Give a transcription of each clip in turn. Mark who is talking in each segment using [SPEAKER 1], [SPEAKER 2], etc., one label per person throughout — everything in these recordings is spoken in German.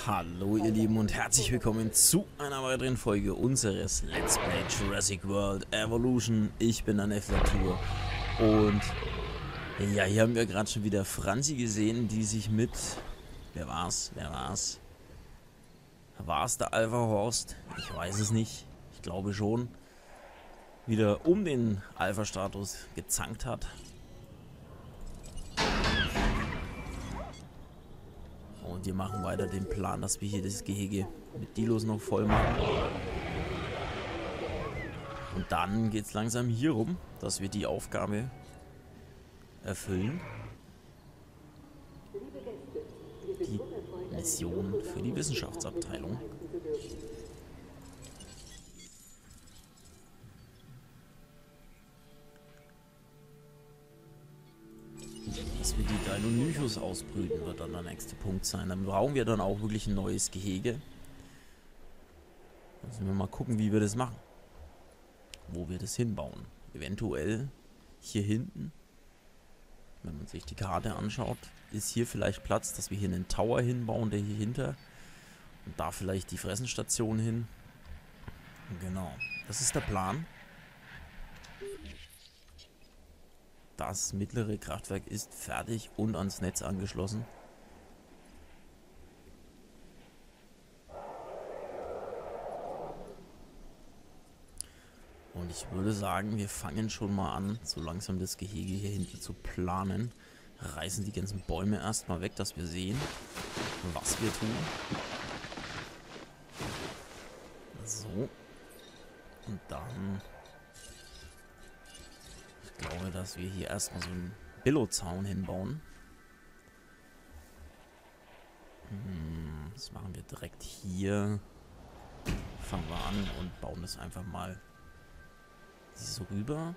[SPEAKER 1] Hallo ihr Lieben und herzlich willkommen zu einer weiteren Folge unseres Let's Play Jurassic World Evolution. Ich bin an Tour und ja, hier haben wir gerade schon wieder Franzi gesehen, die sich mit, wer war's? War es der Alpha Horst? Ich weiß es nicht, ich glaube schon, wieder um den Alpha-Status gezankt hat. Und wir machen weiter den Plan, dass wir hier das Gehege mit Dilos noch voll machen. Und dann geht es langsam hier rum, dass wir die Aufgabe erfüllen. Die Mission für die Wissenschaftsabteilung. Dass wir die Deinonychus ausbrüten, wird dann der nächste Punkt sein. Dann brauchen wir dann auch wirklich ein neues Gehege. Müssen wir mal gucken, wie wir das machen. Wo wir das hinbauen. Eventuell hier hinten, wenn man sich die Karte anschaut, ist hier vielleicht Platz, dass wir hier einen Tower hinbauen, der hier hinter. Und da vielleicht die Fressenstation hin. Genau, das ist der Plan. Das mittlere Kraftwerk ist fertig und ans Netz angeschlossen. Und ich würde sagen, wir fangen schon mal an, so langsam das Gehege hier hinten zu planen. Reißen die ganzen Bäume erstmal weg, dass wir sehen, was wir tun. So. Und dann... Ich glaube, dass wir hier erstmal so einen Billo-Zaun hinbauen. Das machen wir direkt hier. Fangen wir an und bauen das einfach mal so rüber.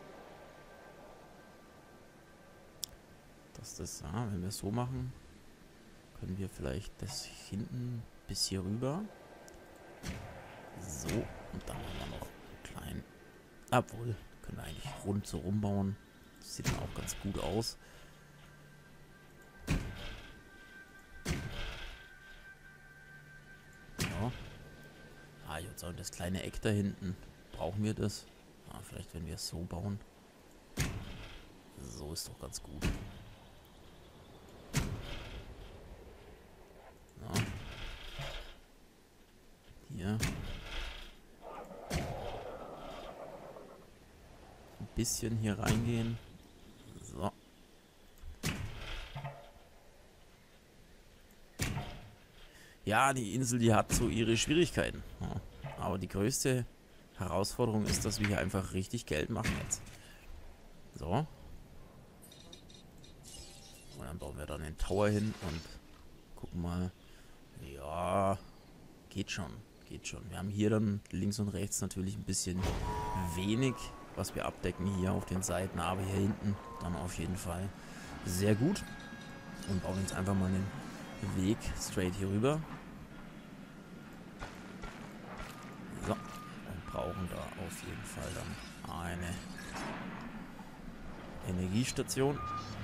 [SPEAKER 1] Dass das, ja, wenn wir es so machen, können wir vielleicht das hinten bis hier rüber. So, und dann haben wir noch einen kleinen, obwohl, können wir eigentlich rund so rumbauen. Das sieht dann auch ganz gut aus. Ja. Ah, ich würde sagen, das kleine Eck da hinten, brauchen wir das? Ah, vielleicht wenn wir es so bauen. So ist doch ganz gut. Ja. Hier. Bisschen hier reingehen. So. Ja, die Insel, die hat so ihre Schwierigkeiten. Ja. Aber die größte Herausforderung ist, dass wir hier einfach richtig Geld machen jetzt. So. Und dann bauen wir dann den Tower hin und gucken mal. Ja, geht schon. Geht schon. Wir haben hier dann links und rechts natürlich ein bisschen wenig, was wir abdecken hier auf den Seiten, aber hier hinten dann auf jeden Fall sehr gut. Und bauen jetzt einfach mal einen Weg straight hier rüber. So, und brauchen da auf jeden Fall dann eine Energiestation.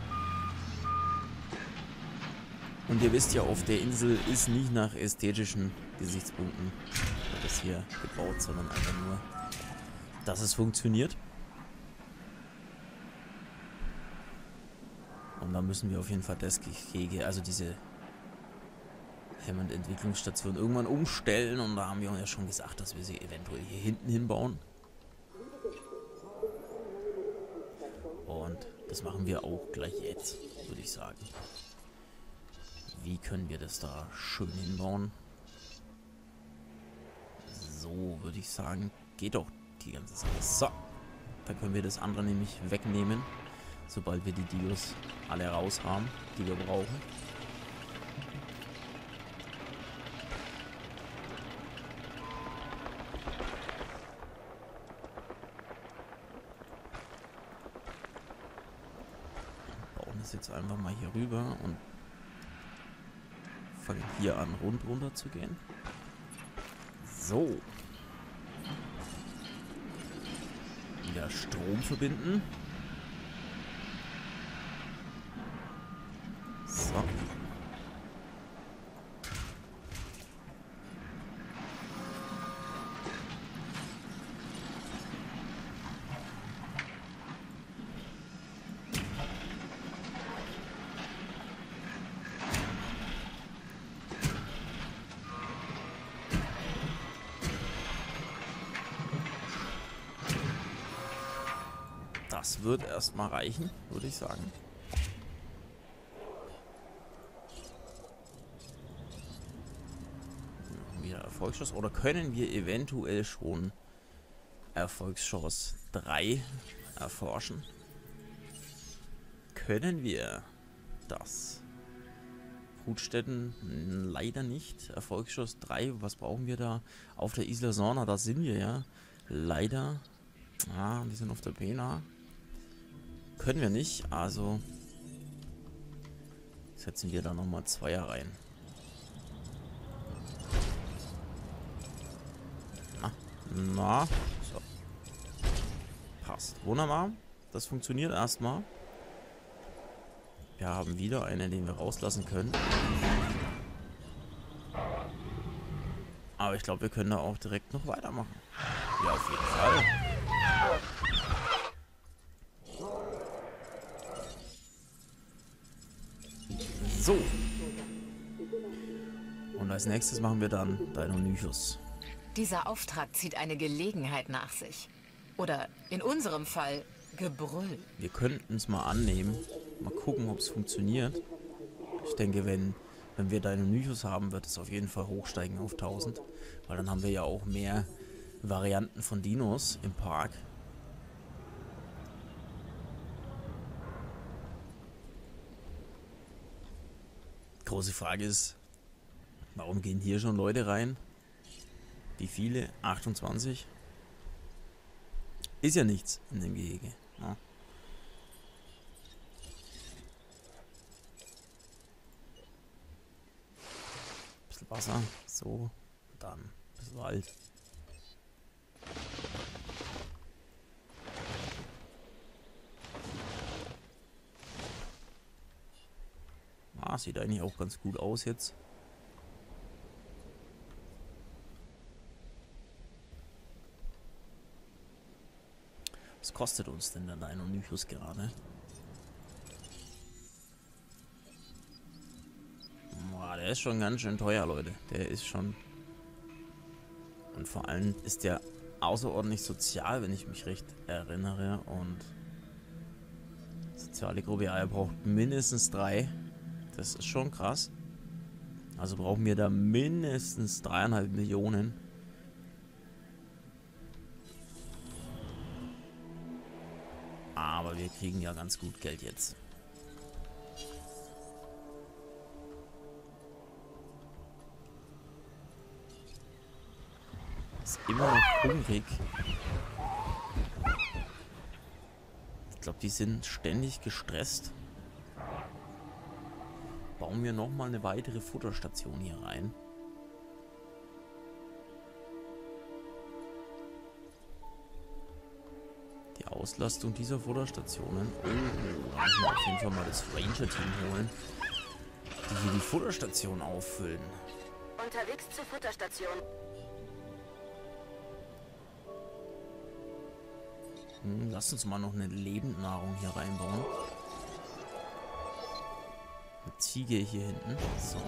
[SPEAKER 1] Und ihr wisst ja, auf der Insel ist nicht nach ästhetischen Gesichtspunkten das hier gebaut, sondern einfach nur, dass es funktioniert. Und da müssen wir auf jeden Fall das Gehege, also diese Hammond-Entwicklungsstation irgendwann umstellen. Und da haben wir ja schon gesagt, dass wir sie eventuell hier hinten hinbauen. Und das machen wir auch gleich jetzt, würde ich sagen. Wie können wir das da schön hinbauen? So, würde ich sagen, geht doch die ganze Sache. So, dann können wir das andere nämlich wegnehmen, sobald wir die Dilos alle raus haben, die wir brauchen. Wir bauen das jetzt einfach mal hier rüber und fangen hier an, rund runter zu gehen. So. Wieder Strom verbinden. So. Das wird erstmal reichen, würde ich sagen. Wieder Erfolgsschuss. Oder können wir eventuell schon Erfolgschance 3 erforschen? Können wir das? Brutstätten leider nicht. Erfolgsschuss 3, was brauchen wir da? Auf der Isla Sorna, da sind wir ja. Leider. Ah, wir sind auf der Pena. Können wir nicht, also setzen wir da nochmal Zweier rein. Na, so. Passt. Wunderbar. Das funktioniert erstmal. Wir haben wieder einen, den wir rauslassen können. Aber ich glaube, wir können da auch direkt noch weitermachen. Ja, auf jeden Fall. So. Und als nächstes machen wir dann Deinonychus.
[SPEAKER 2] Dieser Auftrag zieht eine Gelegenheit nach sich. Oder in unserem Fall Gebrüll.
[SPEAKER 1] Wir könnten es mal annehmen. Mal gucken, ob es funktioniert. Ich denke, wenn wir Deinonychus haben, wird es auf jeden Fall hochsteigen auf 1000. Weil dann haben wir ja auch mehr Varianten von Dinos im Park. Große Frage ist, warum gehen hier schon Leute rein? Wie viele? 28? Ist ja nichts in dem Gehege. Ja. Bisschen Wasser, so, dann ein bisschen Wald. Ah, sieht eigentlich auch ganz gut aus jetzt. Was kostet uns denn der Deinonychus gerade? Boah, der ist schon ganz schön teuer, Leute. Der ist schon... Und vor allem ist der außerordentlich sozial, wenn ich mich recht erinnere. Und soziale Gruppe, ja, er braucht mindestens 3. Das ist schon krass. Also brauchen wir da mindestens 3,5 Millionen. Aber wir kriegen ja ganz gut Geld jetzt. Ist immer noch hungrig. Ich glaube, die sind ständig gestresst. Bauen wir nochmal eine weitere Futterstation hier rein. Die Auslastung dieser Futterstationen. Oh, da müssen wir auf jeden Fall mal das Ranger-Team holen, die hier die Futterstation auffüllen.
[SPEAKER 3] Unterwegs zur Futterstation.
[SPEAKER 1] Lasst uns mal noch eine Lebendnahrung hier reinbauen. Eine Ziege hier hinten. So.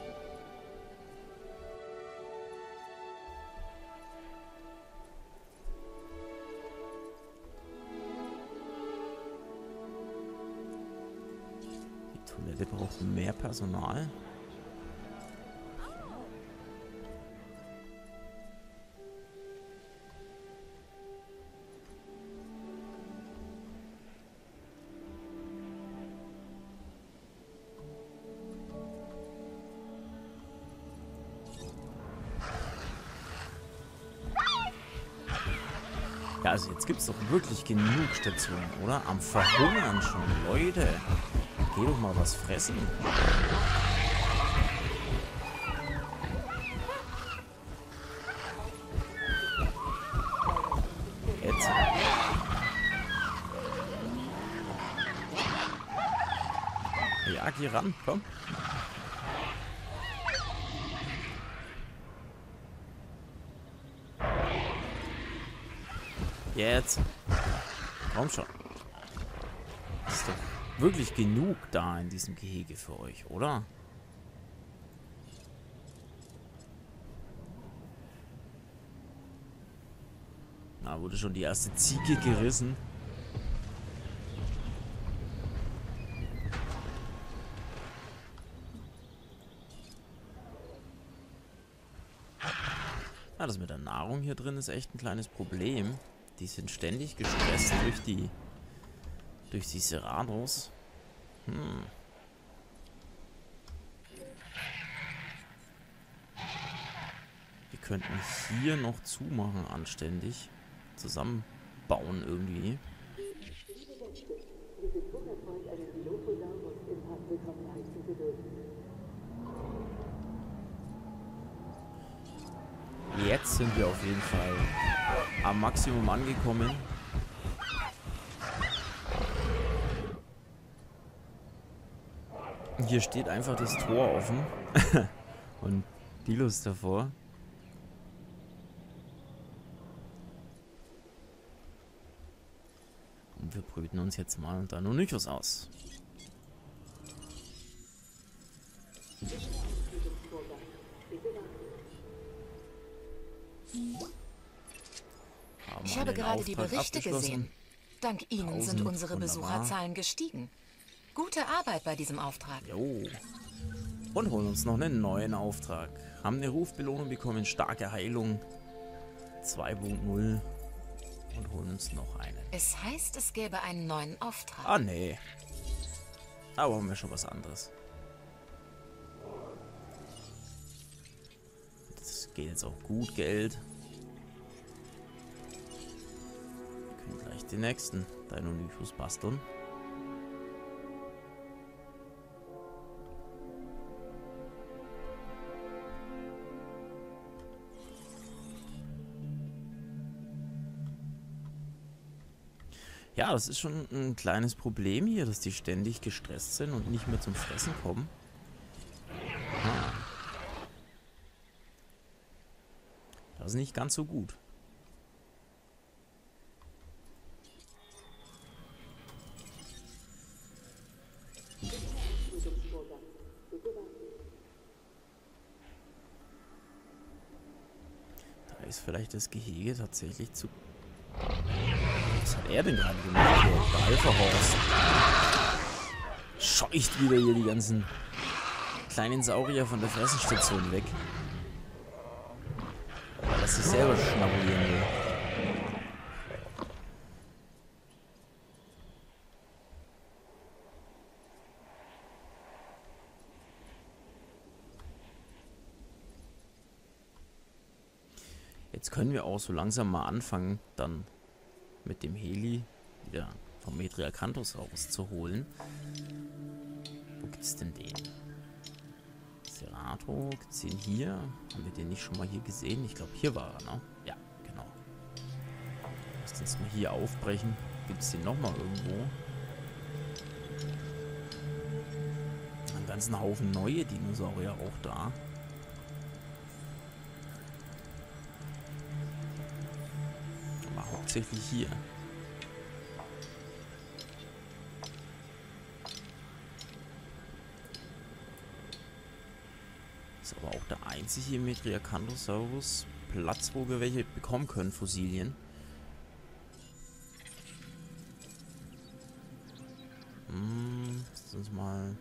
[SPEAKER 1] Die Toilette braucht mehr Personal. Ja, also jetzt gibt es doch wirklich genug Stationen, oder? Am Verhungern schon, Leute. Geh doch mal was fressen. Jetzt. Ja, geh ran, komm. Jetzt. Komm schon. Ist doch wirklich genug da in diesem Gehege für euch, oder? Da wurde schon die erste Ziege gerissen. Ja, das mit der Nahrung hier drin ist echt ein kleines Problem. Die sind ständig gestresst durch die Serranos. Wir könnten hier noch zumachen anständig. Zusammenbauen irgendwie. Jetzt sind wir auf jeden Fall am Maximum angekommen. Hier steht einfach das Tor offen. Und Dilos davor. Und wir brüten uns jetzt mal Deinonychus aus.
[SPEAKER 2] Ich habe gerade die Berichte gesehen. Dank Ihnen sind unsere
[SPEAKER 1] wunderbar.
[SPEAKER 2] Besucherzahlen gestiegen. Gute Arbeit bei diesem Auftrag.
[SPEAKER 1] Jo. Und holen uns noch einen neuen Auftrag. Haben eine Rufbelohnung bekommen, starke Heilung 2.0 und holen uns noch einen.
[SPEAKER 2] Es heißt, es gäbe einen neuen Auftrag.
[SPEAKER 1] Ah, nee. Aber haben wir schon was anderes. Das geht jetzt auch gut, Geld. Wir können gleich den nächsten Deinonychus basteln. Ja, das ist schon ein kleines Problem hier, dass die ständig gestresst sind und nicht mehr zum Fressen kommen. Ah. Das ist nicht ganz so gut. Da ist vielleicht das Gehege tatsächlich zu... Was hat er denn gerade gemacht? Der Alpha-Horst. Scheucht wieder hier die ganzen kleinen Saurier von der Fressenstation weg. Weil das sich selber schnabulieren will. Jetzt können wir auch so langsam mal anfangen, dann mit dem Heli wieder vom Metriacanthus rauszuholen. Wo gibt's denn den? Cerato, gibt's den hier? Haben wir den nicht schon mal hier gesehen? Ich glaube, hier war er, ne? Ja, genau. Lass uns mal hier aufbrechen. Gibt's den nochmal irgendwo? Einen ganzen Haufen neue Dinosaurier auch da. Hauptsächlich hier. Ist aber auch der einzige Metriacanthosaurus Platz, wo wir welche bekommen können, Fossilien. Lass uns mal...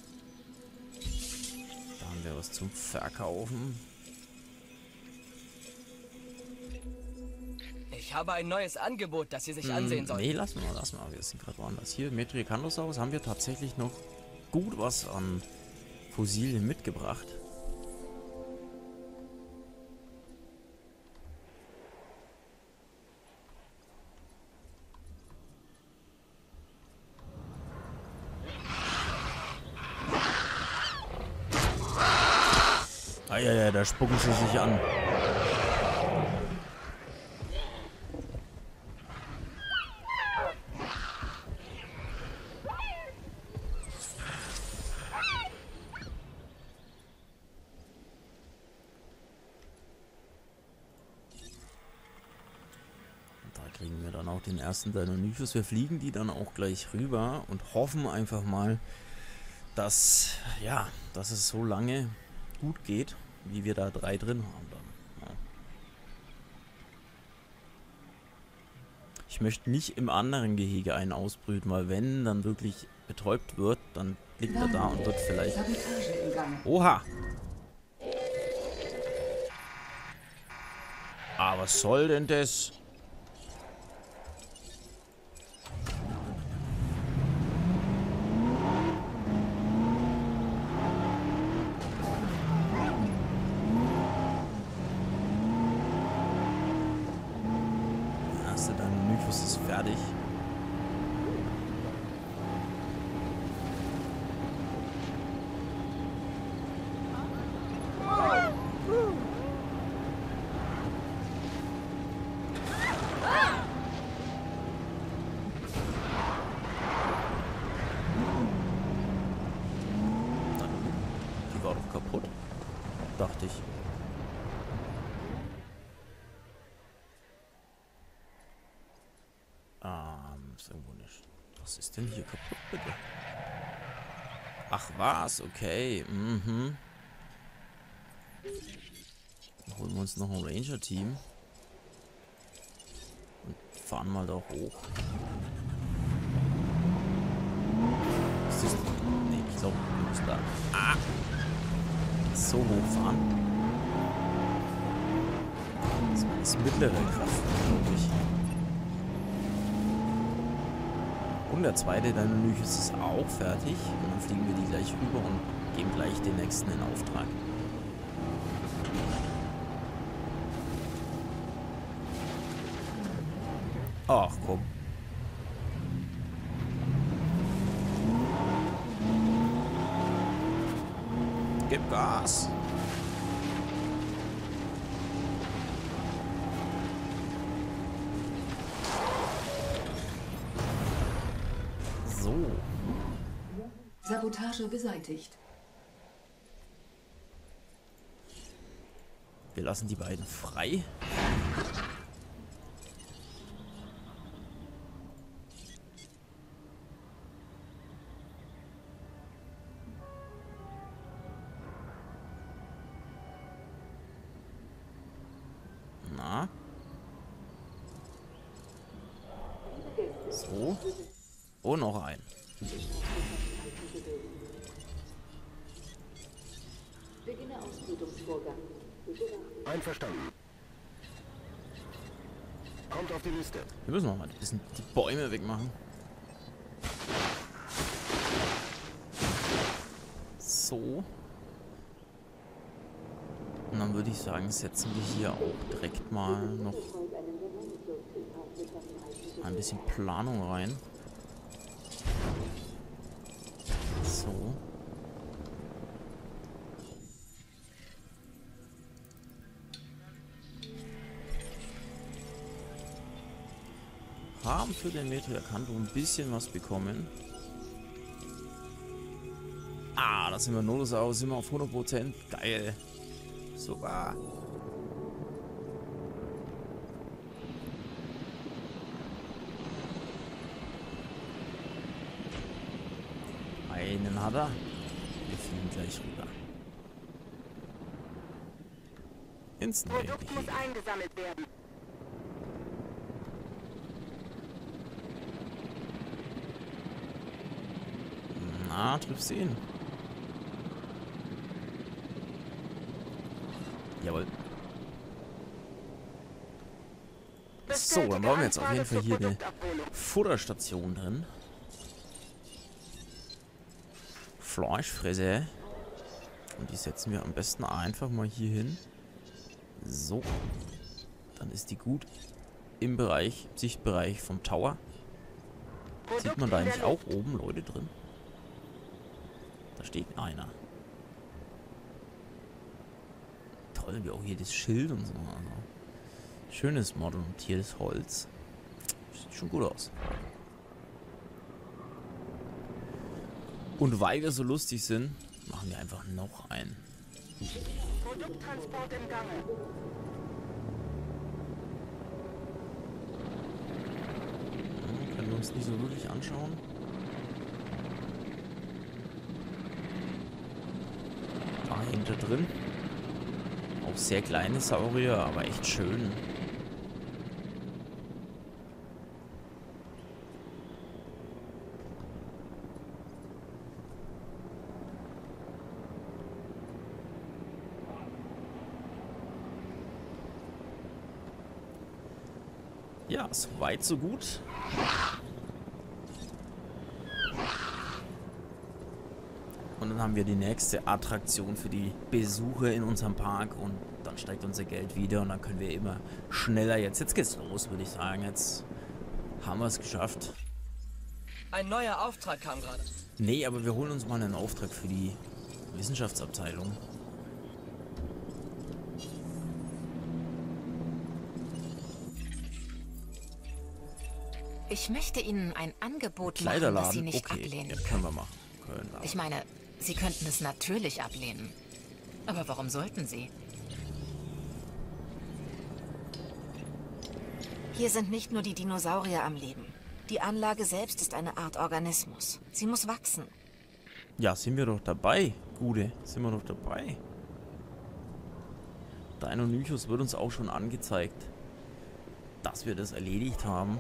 [SPEAKER 1] Da haben wir was zum Verkaufen.
[SPEAKER 4] Ich habe ein neues Angebot, das Sie sich ansehen sollten.
[SPEAKER 1] Nee, lass mal. Wir sind gerade woanders. Hier, Metriacanthosaurus, haben wir tatsächlich noch gut was an Fossilien mitgebracht. Ja, da spucken sie sich an. Kriegen wir dann auch den ersten Deinonychus. Wir fliegen die dann auch gleich rüber und hoffen einfach mal, dass, ja, dass es so lange gut geht, wie wir da 3 drin haben dann. Ja. Ich möchte nicht im anderen Gehege einen ausbrüten, weil wenn dann wirklich betäubt wird, dann liegt er da und wird vielleicht... Oha! Ah, was soll denn das? Hast du dein Mythos ist fertig? Die war doch kaputt, dachte ich. Ist irgendwo nicht. Was ist denn hier kaputt, bitte? Ach was, okay. Mhm. Dann holen wir uns noch ein Ranger-Team. Und fahren mal da hoch. Ist das... Nee, ich glaube, wir müssen da... Ah! So hochfahren. Das ist mittlere Kraft, glaube ich. Und der zweite Dynamythos ist auch fertig. Und dann fliegen wir die gleich rüber und geben gleich den nächsten in Auftrag. Ach komm. Gib Gas. So.
[SPEAKER 5] Sabotage beseitigt.
[SPEAKER 1] Wir lassen die beiden frei. Na? So. Und noch ein.
[SPEAKER 5] Beginne Ausbrütungsvorgang.
[SPEAKER 6] Einverstanden. Kommt auf die Liste.
[SPEAKER 1] Wir müssen noch mal ein bisschen die Bäume wegmachen. So. Und dann würde ich sagen, setzen wir hier auch direkt mal noch ein bisschen Planung rein. So. Haben für den Metro Kanto ein bisschen was bekommen. Ah, da sind wir notlos aus, sind wir auf 100%. Geil. Super. Einen hat er. Wir fliegen gleich rüber. Instant
[SPEAKER 3] Produkt muss eingesammelt werden.
[SPEAKER 1] Na, triffst du ihn? Jawohl. So, dann brauchen wir jetzt auf jeden Fall hier eine Futterstation drin. Fleischfresse. Und die setzen wir am besten einfach mal hier hin. So. Dann ist die gut im Bereich, Sichtbereich vom Tower. Sieht man da eigentlich auch oben Leute drin? Da steht einer. Toll, wie auch hier das Schild und so. Also, schönes modelntiertes Holz. Sieht schon gut aus. Und weil wir so lustig sind, machen wir einfach noch einen.
[SPEAKER 3] Produkttransport im Gange.
[SPEAKER 1] Können wir uns nicht so wirklich anschauen. Da hinter drin. Auch sehr kleine Saurier, aber echt schön. Ja, so weit, so gut. Und dann haben wir die nächste Attraktion für die Besucher in unserem Park und dann steigt unser Geld wieder und dann können wir immer schneller jetzt geht's los, würde ich sagen. Jetzt haben wir es geschafft.
[SPEAKER 4] Ein neuer Auftrag kam gerade.
[SPEAKER 1] Nee, aber wir holen uns mal einen Auftrag für die Wissenschaftsabteilung.
[SPEAKER 2] Ich möchte Ihnen ein Angebot machen,
[SPEAKER 1] Kleiderladen,
[SPEAKER 2] das Sie nicht
[SPEAKER 1] okay,
[SPEAKER 2] ablehnen
[SPEAKER 1] ja,
[SPEAKER 2] können.
[SPEAKER 1] können wir machen. Können wir.
[SPEAKER 2] Ich meine, Sie könnten es natürlich ablehnen. Aber warum sollten Sie?
[SPEAKER 7] Hier sind nicht nur die Dinosaurier am Leben. Die Anlage selbst ist eine Art Organismus. Sie muss wachsen.
[SPEAKER 1] Ja, sind wir doch dabei, Gude. Sind wir doch dabei. Deinonychus wird uns auch schon angezeigt, dass wir das erledigt haben.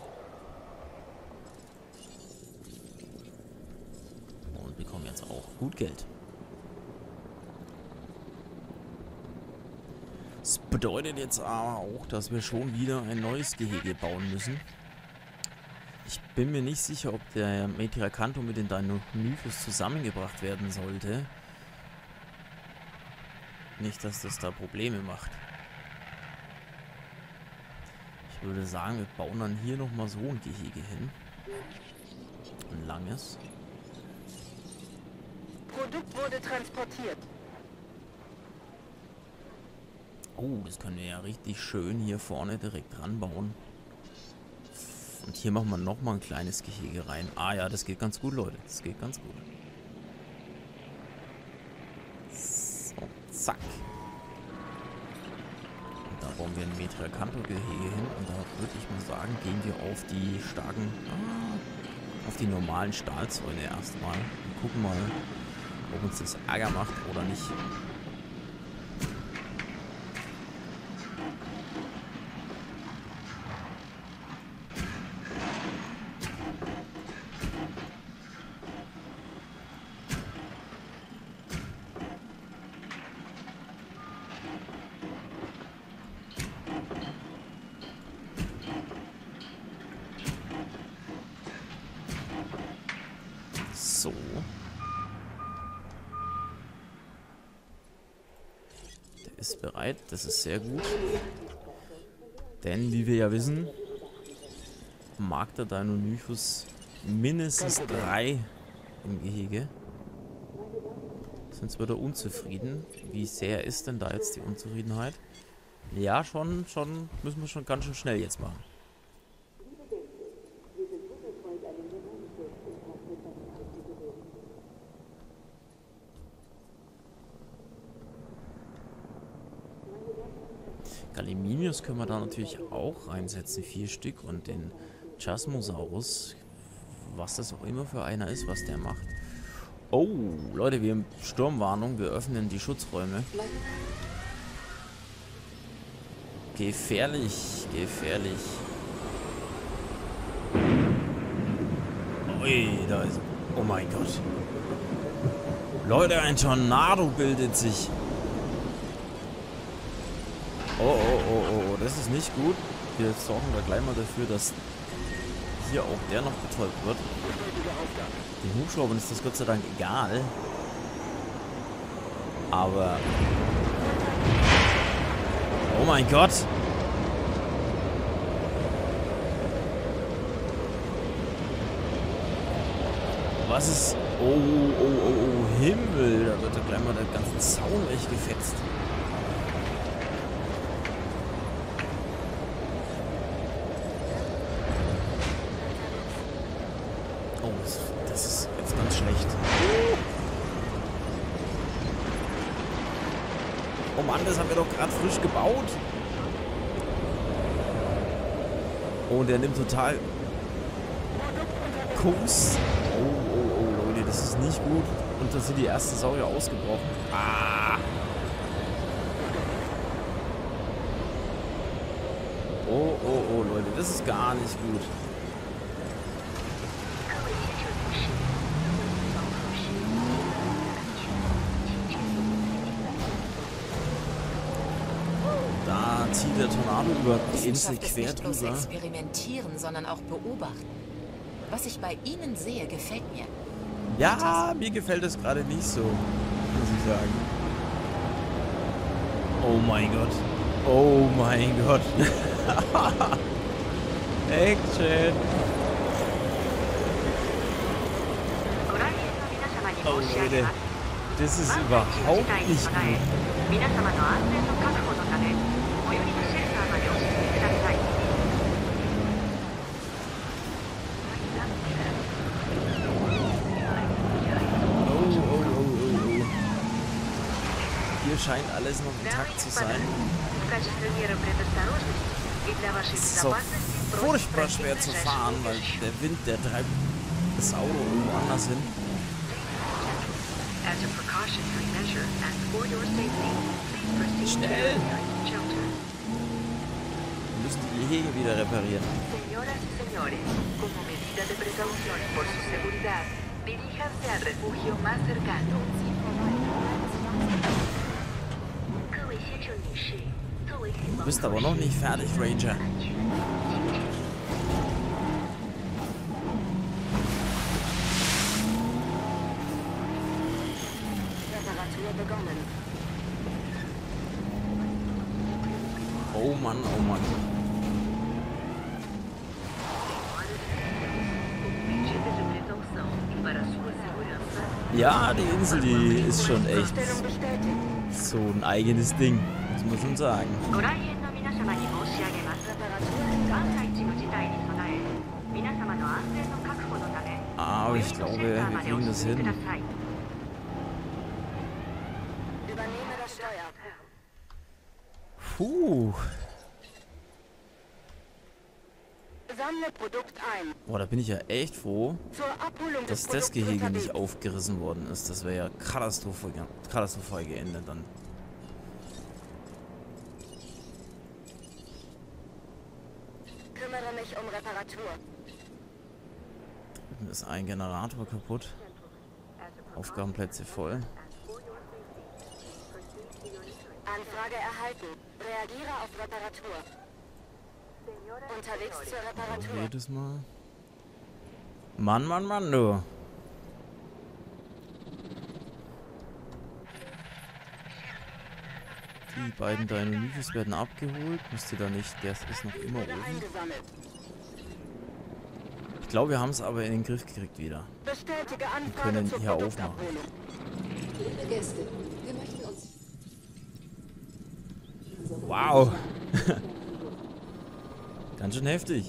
[SPEAKER 1] Und bekommen jetzt auch gut Geld. Das bedeutet jetzt aber auch, dass wir schon wieder ein neues Gehege bauen müssen. Ich bin mir nicht sicher, ob der Metriacanthus mit den Deinonychus zusammengebracht werden sollte. Nicht, dass das da Probleme macht. Ich würde sagen, wir bauen dann hier nochmal so ein Gehege hin. Ein langes.
[SPEAKER 3] Produkt wurde transportiert.
[SPEAKER 1] Oh, das können wir ja richtig schön hier vorne direkt ranbauen. Und hier machen wir nochmal ein kleines Gehege rein. Ah ja, das geht ganz gut, Leute. Das geht ganz gut. So, zack. Und da bauen wir ein Metriacanthus-Gehege hin. Und da würde ich mal sagen, gehen wir auf die starken... auf die normalen Stahlzäune erstmal. Und gucken mal, ob uns das Ärger macht oder nicht. So. Der ist bereit. Das ist sehr gut. Denn, wie wir ja wissen, mag der Deinonychus mindestens 3 im Gehege. Sonst wird er unzufrieden. Wie sehr ist denn da jetzt die Unzufriedenheit? Ja, schon müssen wir schon ganz schön schnell jetzt machen. Gallimimus können wir da natürlich auch reinsetzen, 4 Stück. Und den Chasmosaurus, was das auch immer für einer ist, was der macht. Oh, Leute, wir haben Sturmwarnung, wir öffnen die Schutzräume. Gefährlich, gefährlich. Ui, da ist... Oh mein Gott. Leute, ein Tornado bildet sich. Oh, das ist nicht gut. Wir sorgen da gleich mal dafür, dass hier auch der noch betäubt wird. Den Hubschraubern ist das Gott sei Dank egal. Aber... Oh mein Gott! Was ist... Oh, Himmel! Da wird ja gleich mal der ganze Zaun weggefetzt. Oh, das ist jetzt ganz schlecht. Oh Mann, das haben wir doch gerade frisch gebaut. Oh, der nimmt total Kurs. Oh, Leute, das ist nicht gut. Und da sind die ersten Saurier ausgebrochen. Ah. Oh, Leute, das ist gar nicht gut. zieht der Tornado über die Insel
[SPEAKER 2] Wissenschaft ist
[SPEAKER 1] quer
[SPEAKER 2] nicht bloß
[SPEAKER 1] drüber.
[SPEAKER 2] experimentieren, sondern auch beobachten. Was ich bei Ihnen sehe, gefällt mir.
[SPEAKER 1] Ja, mir gefällt es gerade nicht so, muss ich sagen. Oh mein Gott. Oh mein Gott. Action. Oh Leute, das ist überhaupt nicht gut. Hier scheint alles noch intakt zu sein. Es ist auch furchtbar schwer zu fahren, weil der Wind, der treibt das Auto irgendwo anders hin. Schnell! Wir müssen die Gehege wieder reparieren.
[SPEAKER 3] Señoras y señores, como medida de precaución por su seguridad, diríjanse al refugio más cercano.
[SPEAKER 1] Du bist aber noch nicht fertig, Ranger.
[SPEAKER 3] Reparatur begonnen.
[SPEAKER 1] Oh Mann, oh Mann. Ja, die Insel, die ist schon echt so ein eigenes Ding, muss man schon sagen. Aber ich glaube, wir kriegen das hin.
[SPEAKER 3] Übernehme das Steuer.
[SPEAKER 1] Puh.
[SPEAKER 3] Sammle Produkt ein.
[SPEAKER 1] Boah, da bin ich ja echt froh,
[SPEAKER 3] Zur Abholung
[SPEAKER 1] dass
[SPEAKER 3] des
[SPEAKER 1] das
[SPEAKER 3] Produkts
[SPEAKER 1] Gehege nicht
[SPEAKER 3] unterwegs.
[SPEAKER 1] aufgerissen worden ist. Das wäre ja katastrophal geendet dann.
[SPEAKER 3] Kümmere mich um Reparatur.
[SPEAKER 1] Drüben ist ein Generator kaputt. Aufgabenplätze voll.
[SPEAKER 3] Anfrage erhalten. Reagiere auf Reparatur. Unterwegs zur Reparatur.
[SPEAKER 1] Jedes Mal. Mann, Mann, Mann, du. Die beiden Deinonychus werden abgeholt. Müsst ihr da nicht. Der ist noch immer oben.
[SPEAKER 3] Eingesammelt.
[SPEAKER 1] Ich glaube, wir haben es aber in den Griff gekriegt wieder.
[SPEAKER 3] Bestätige Anfrage
[SPEAKER 1] können
[SPEAKER 3] zur
[SPEAKER 1] hier aufmachen.
[SPEAKER 3] Produktabholung.
[SPEAKER 5] Liebe Gäste, wir möchten uns...
[SPEAKER 1] Wow. Ganz schön heftig.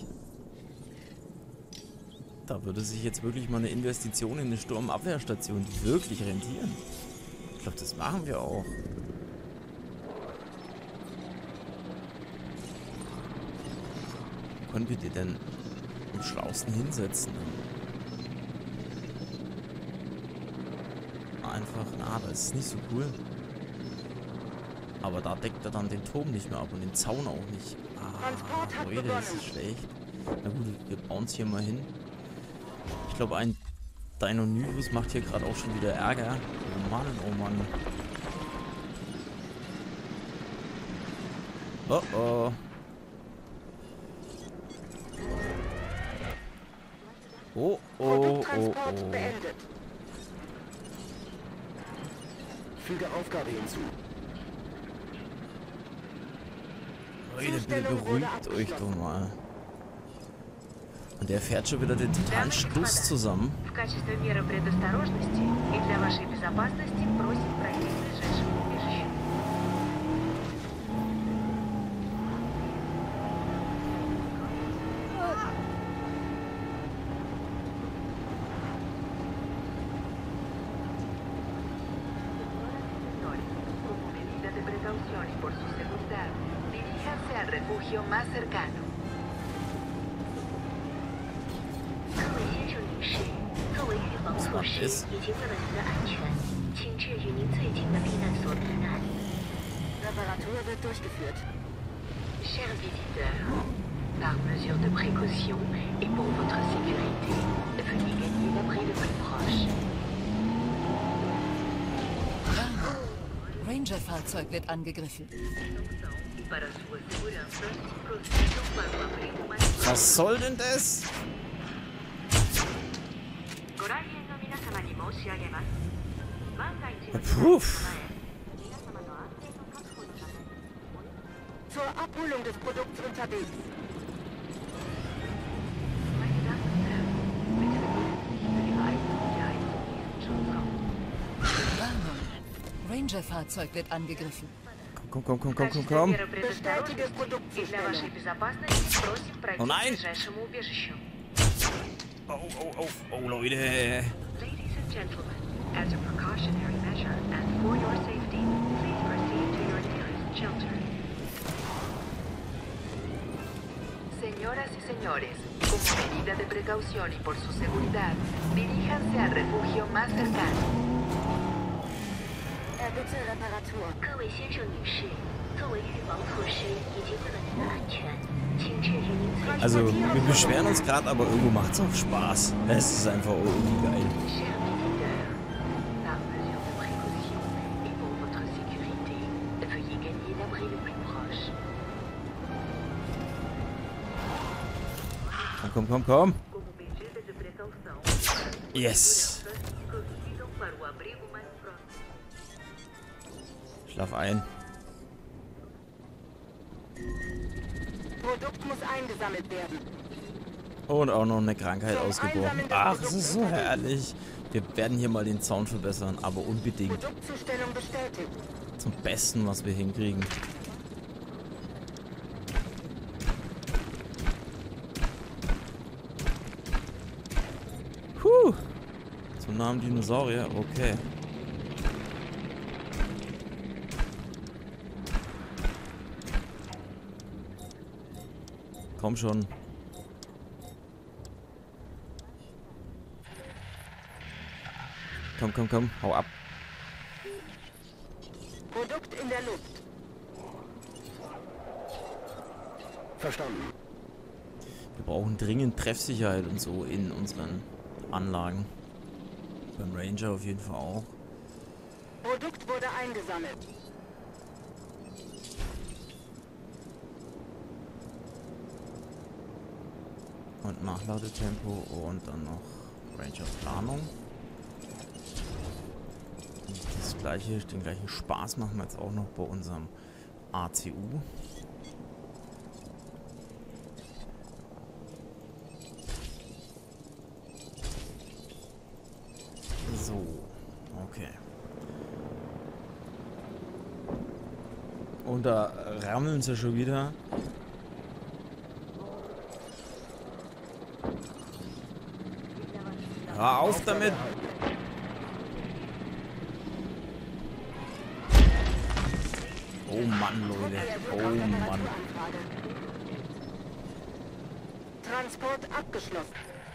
[SPEAKER 1] Da würde sich jetzt wirklich mal eine Investition in eine Sturmabwehrstation wirklich rentieren. Ich glaube, das machen wir auch. Wo können wir die denn am schlausten hinsetzen? Einfach, na, das ist nicht so cool. Aber da deckt er dann den Turm nicht mehr ab und den Zaun auch nicht.
[SPEAKER 3] Transport hat
[SPEAKER 1] Leute, das ist
[SPEAKER 3] begonnen.
[SPEAKER 1] schlecht. Na gut, wir bauen es hier mal hin. Ich glaube, ein Deinonychus macht hier gerade auch schon wieder Ärger. Oh Mann, oh Mann. Oh oh. Oh oh oh
[SPEAKER 3] Produkttransport
[SPEAKER 1] oh.
[SPEAKER 3] beendet.
[SPEAKER 6] Füge Aufgabe hinzu.
[SPEAKER 1] Leute, bitte beruhigt euch doch mal. Und der fährt schon wieder den totalen Stuss zusammen.
[SPEAKER 3] В качестве меры предосторожности и для вашей безопасности просим пройти к ближайшему убежищу. Como medida de precaución y por su seguridad, diríjanse al refugio más cercano.
[SPEAKER 8] 各位先生女士，作为预防措施
[SPEAKER 1] Was
[SPEAKER 8] 以及为了您的安全，请至与您最近的避难所避难。
[SPEAKER 3] Reparatur wird durchgeführt.
[SPEAKER 8] Chers visiteurs, par mesure de précaution et pour votre sécurité, veuillez gagner l'abri le plus proche.
[SPEAKER 2] Ranger-Fahrzeug wird angegriffen.
[SPEAKER 3] Para sua segurança, prossigam para o abrigo mais próximo.
[SPEAKER 1] Was soll denn das?
[SPEAKER 3] ご来園の皆様に申し上げます。万が一の
[SPEAKER 1] Puh.
[SPEAKER 3] 皆様の安全の確保のため
[SPEAKER 9] Zur Abholung des Produkts unterwegs.
[SPEAKER 3] Meine Damen und Herren, bitte begrüßen Sie Ihre eigene Sicherheit zum nächsten Schutzraum.
[SPEAKER 2] Warnung. Ranger-Fahrzeug wird angegriffen.
[SPEAKER 1] Komm, komm, komm, komm, komm,
[SPEAKER 3] В
[SPEAKER 1] komm.
[SPEAKER 3] качестве меры предосторожности и для вашей безопасности просим пройти
[SPEAKER 1] Oh
[SPEAKER 3] к
[SPEAKER 1] nein!
[SPEAKER 3] ближайшему убежищу.
[SPEAKER 1] Oh, oh, oh, oh, Leute.
[SPEAKER 3] Ladies and gentlemen, as a precautionary measure and for your safety, please proceed to your nearest shelter. Señoras y señores, como medida de precaución y por su seguridad, diríjanse al refugio más cercano.
[SPEAKER 9] Erbitte Reparatur.
[SPEAKER 8] 各位先生女士，作为预防措施以及为了您的安全，请确认您采取
[SPEAKER 1] Also, wir beschweren uns gerade, aber irgendwo macht's auch Spaß. Es ist einfach irgendwie geil.
[SPEAKER 3] Chers visiteurs, par mesure de précaution et pour votre sécurité, veuillez gagner l'abri le plus proche.
[SPEAKER 1] Komm, komm, komm.
[SPEAKER 3] Como medida de precaução,
[SPEAKER 1] Yes.
[SPEAKER 3] prossigam para o abrigo mais próximo.
[SPEAKER 1] Schlaf ein.
[SPEAKER 9] Produkt muss eingesammelt werden.
[SPEAKER 1] Und auch noch eine Krankheit ausgebrochen. Ach, es ist so herrlich. Wir werden hier mal den Zaun verbessern, aber unbedingt.
[SPEAKER 9] Produktzustellung bestätigt.
[SPEAKER 1] Zum Besten, was wir hinkriegen. Puh. Zu nah am Dinosaurier, okay. Komm schon. Komm, komm, komm, hau ab.
[SPEAKER 9] Produkt in der Luft.
[SPEAKER 6] Verstanden.
[SPEAKER 1] Wir brauchen dringend Treffsicherheit und so in unseren Anlagen. Beim Ranger auf jeden Fall auch.
[SPEAKER 9] Produkt wurde eingesammelt.
[SPEAKER 1] Und Nachladetempo und dann noch Ranger Planung. Und das gleiche, den gleichen Spaß machen wir jetzt auch noch bei unserem ACU. So, okay. Und da rammeln sie schon wieder. Hör auf damit! Oh Mann, Leute. Oh Mann.
[SPEAKER 9] Transport abgeschlossen.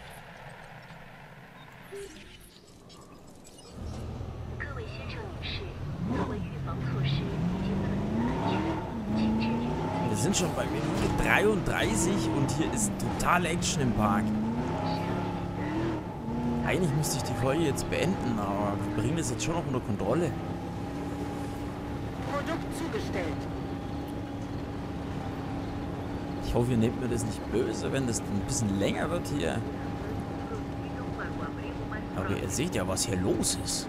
[SPEAKER 1] Wir sind schon bei Minute 33 und hier ist total Action im Park. Eigentlich müsste ich die Folge jetzt beenden, aber wir bringen das jetzt schon noch unter Kontrolle.
[SPEAKER 9] Produkt zugestellt.
[SPEAKER 1] Ich hoffe, ihr nehmt mir das nicht böse, wenn das ein bisschen länger wird hier. Aber ihr seht ja, was hier los ist.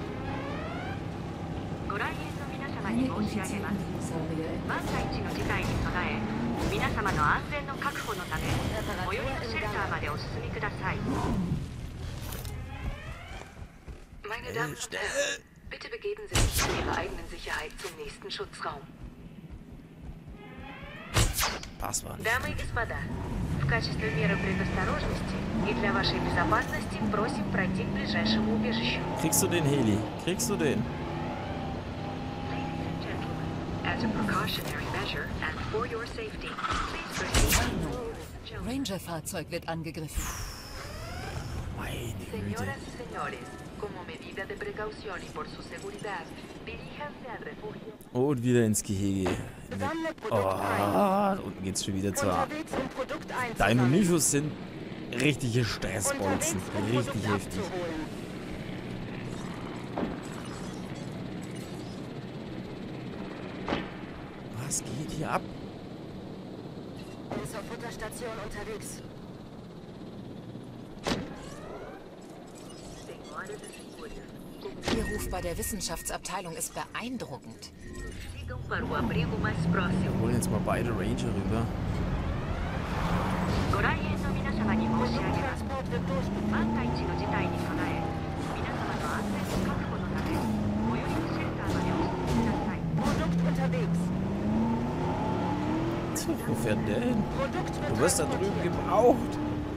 [SPEAKER 3] ご来園の皆様に申し上げます。万が一の事態に備え、皆様の安全の確保のため、最寄りのシェルターまでお進みください。Meine Damen und Herren, bitte begeben Sie sich zu Ihrer eigenen Sicherheit zum nächsten Schutzraum.
[SPEAKER 1] Passwort.
[SPEAKER 3] Дамы и господа, в качестве меры предосторожности и для вашей безопасности просим пройти к ближайшему убежищу.
[SPEAKER 1] Kriegst du den Heli? Kriegst du den?
[SPEAKER 3] Ladies and gentlemen, as a precautionary measure and for your safety, please proceed.
[SPEAKER 2] Ranger-Fahrzeug wird angegriffen.
[SPEAKER 1] Meine Güte.
[SPEAKER 3] Señoras y señores, como medida de precaución y por su seguridad, diríjanse al refugio.
[SPEAKER 1] Und wieder ins Gehege.
[SPEAKER 9] Sammle Produkt
[SPEAKER 1] Oh, unten geht's schon wieder
[SPEAKER 9] ein.
[SPEAKER 1] zur...
[SPEAKER 9] Unterwegs, um Produkt einzusammeln.
[SPEAKER 1] Deinonychus sind richtige Stressbolzen.
[SPEAKER 9] Unterwegs, um Produkt
[SPEAKER 1] Richtig heftig.
[SPEAKER 9] abzuholen.
[SPEAKER 1] Was geht hier ab?
[SPEAKER 9] Zur Futterstation unterwegs.
[SPEAKER 2] Ihr Ruf bei der Wissenschaftsabteilung ist beeindruckend.
[SPEAKER 8] Para o abrigo mais próximo.
[SPEAKER 1] Wir holen jetzt mal beide Ranger rüber.
[SPEAKER 3] ご来園の皆様に申し上げます。万が一の事態に備え、皆様の安全の確保のため、最寄りのシェルターまでお進みください。
[SPEAKER 9] Produkt unterwegs.
[SPEAKER 1] Wo fährt der hin? Du wirst da drüben gebraucht.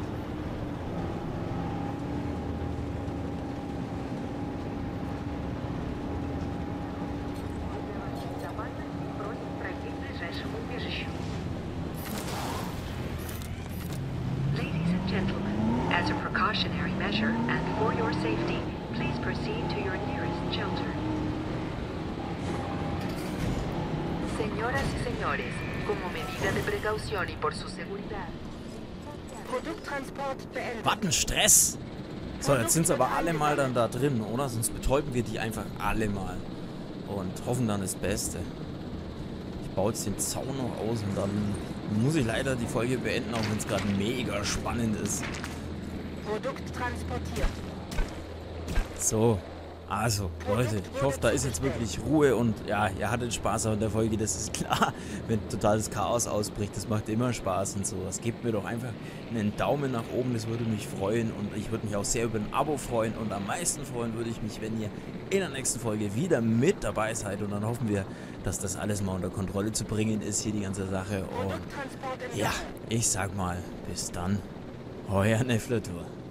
[SPEAKER 8] Ladies and gentlemen, as a precautionary measure and for your safety, please proceed to your nearest shelter. Señoras y señores, como medida de precaución y por su seguridad.
[SPEAKER 9] Produkttransport beendet.
[SPEAKER 1] Was ein Stress! So, jetzt sind sie aber alle mal dann da drin, oder? Sonst betäuben wir die einfach alle mal. Und hoffen dann das Beste. Ich baue jetzt den Zaun noch aus und dann muss ich leider die Folge beenden, auch wenn es gerade mega spannend ist.
[SPEAKER 9] Produkt transportiert.
[SPEAKER 1] So, also, Leute, ich hoffe, da ist jetzt wirklich Ruhe und ja, ihr hattet Spaß an der Folge, das ist klar. Wenn totales Chaos ausbricht, das macht immer Spaß und sowas. Gebt mir doch einfach einen Daumen nach oben, das würde mich freuen und ich würde mich auch sehr über ein Abo freuen und am meisten freuen würde ich mich, wenn ihr in der nächsten Folge wieder mit dabei seid und dann hoffen wir, dass das alles mal unter Kontrolle zu bringen ist, hier die ganze Sache und ja, ich sag mal, bis dann, euer Neflatur.